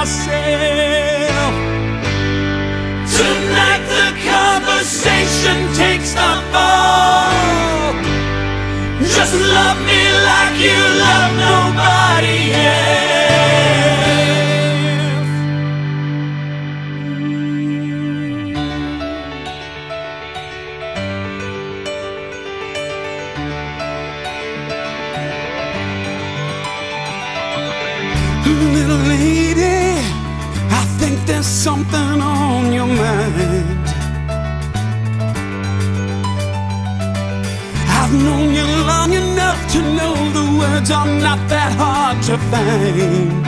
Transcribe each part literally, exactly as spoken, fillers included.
myself. Tonight the conversation takes the fall. Just love me like you love nobody else. Little lady, I think there's something on your mind. I've known you long enough to know the words are not that hard to find.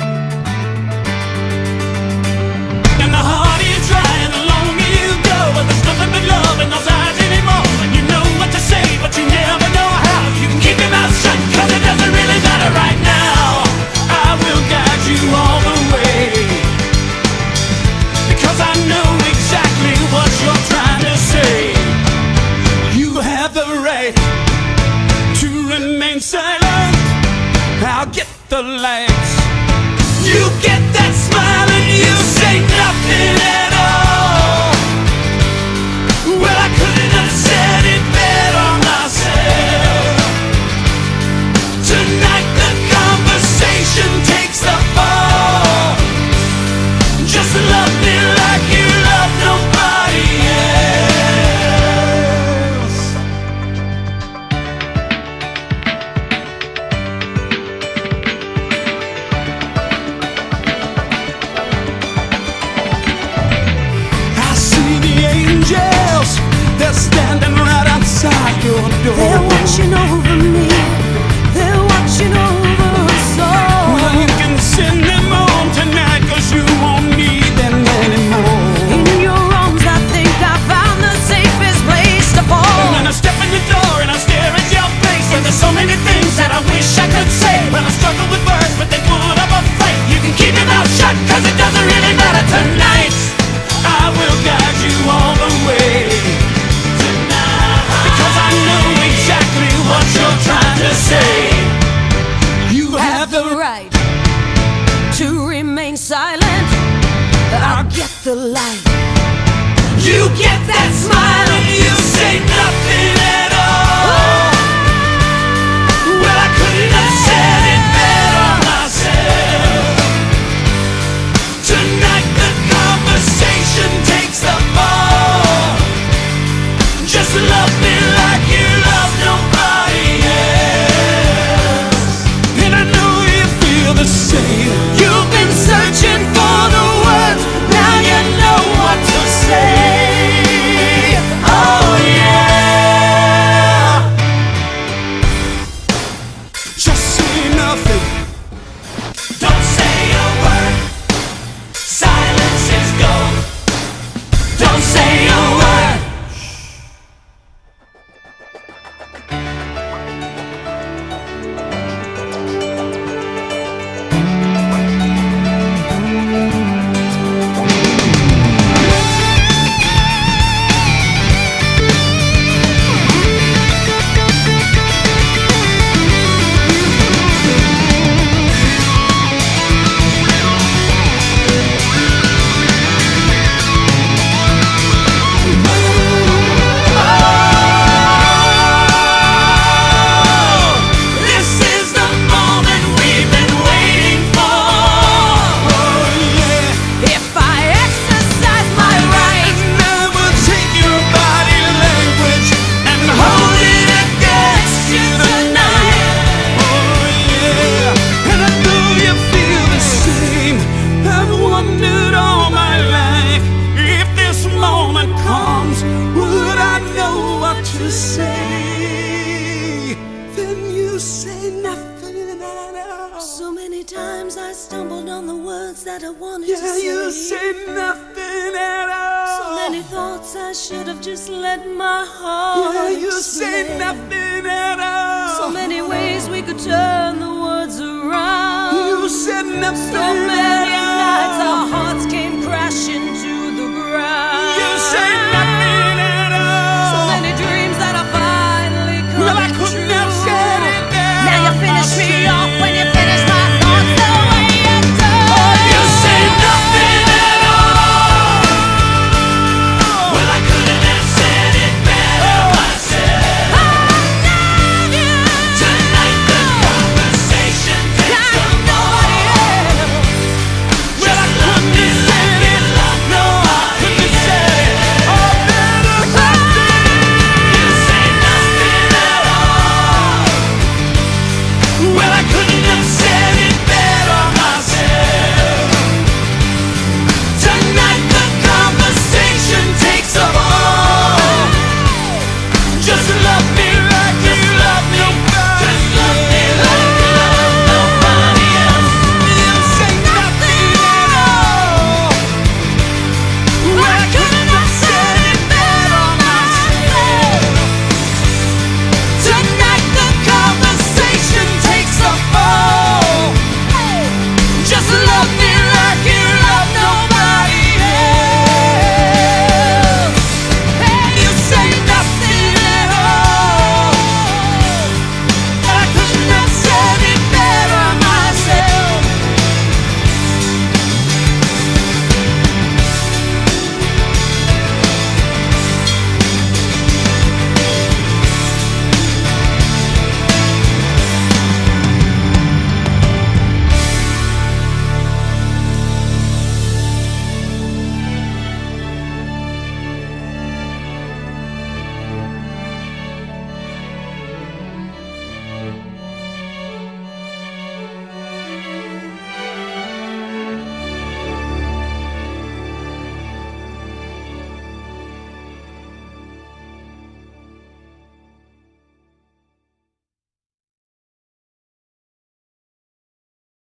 And the harder you try and the longer you go, but there's nothing but love in those eyes anymore. And you know what to say, but you never know how. You can keep your mouth shut, cause it doesn't really matter right now. I will guide you all the way, because I know exactly what you're trying to say. You have the right to remain silent. I'll get the lights. You get that smile and you say nothing at all. Well, I couldn't have said it better myself. Tonight the conversation takes the fall. Just love me like you love nobody else. I see the angels, they're standing right outside your door. They're watching over me, they're watching over us all. Well, you can send them home tonight, cause you won't need them anymore. In your arms I think I found the safest place to fall. When I step in the door and I stare at your face, and there's so many things that I wish I could say. When I struggle with words but they put up a fight, you can keep your mouth shut, cause it doesn't really matter tonight. I will guide you all the way tonight, because I know exactly what you're trying to say. You have the right to remain silent. I'll get the light. You get that smile and you say nothing at all. Well, I couldn't have said it better myself. Tonight the conversation takes the fall. Just love me like you love nobody else. And I know you feel the same. You've been searching for the words, now you know what to say. Oh yeah. Just say nothing. Don't say a word. Silence is gold. Don't say a word. That I wanted yeah, to say. you say nothing at all. So many thoughts I should have just let my heart Yeah, you explain. say nothing at all. So many ways we could turn the words around. You said nothing so many at all.